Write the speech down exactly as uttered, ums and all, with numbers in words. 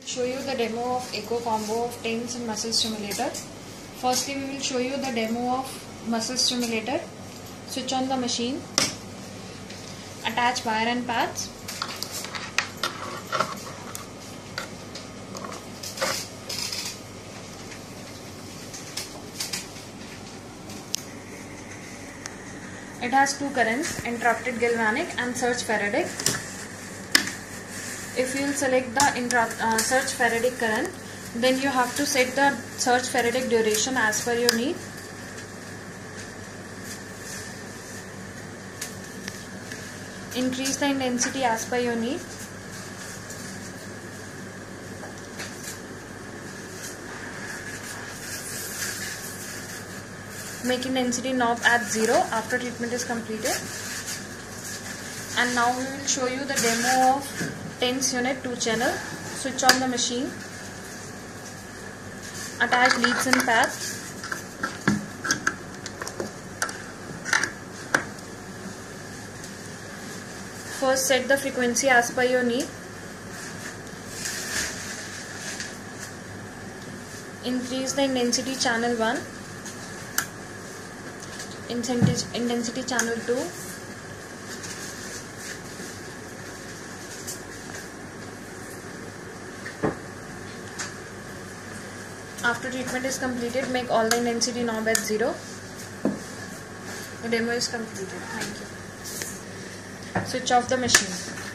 Show you the demo of Echo combo of TENS and muscle stimulator. Firstly, we will show you the demo of muscle stimulator. Switch on the machine. Attach wire and pads. It has two currents, interrupted galvanic and surge Faradic. If you will select the interrupt, uh, surge Faradic current, then you have to set the surge Faradic duration as per your need. Increase the intensity as per your need. Make intensity knob at zero after treatment is completed. And now we will show you the demo of TENS unit two channel. Switch on the machine. Attach leads and pads. First set the frequency as per your need. Increase the intensity channel one. Intensity channel two. After treatment is completed, make all the intensity knob at zero. The demo is completed. Thank you. Switch off the machine.